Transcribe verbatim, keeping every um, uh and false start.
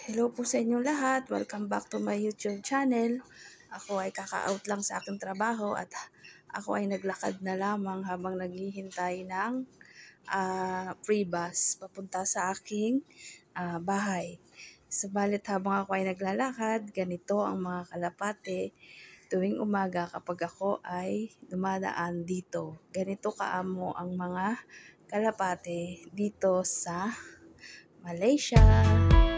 Hello po sa inyong lahat. Welcome back to my YouTube channel. Ako ay kaka-out lang sa aking trabaho at ako ay naglakad na lamang habang naghihintay ng uh, free bus papunta sa aking uh, bahay. Subalit habang ako ay naglalakad, ganito ang mga kalapate tuwing umaga kapag ako ay dumadaan dito. Ganito kaamo ang mga kalapate dito sa Malaysia.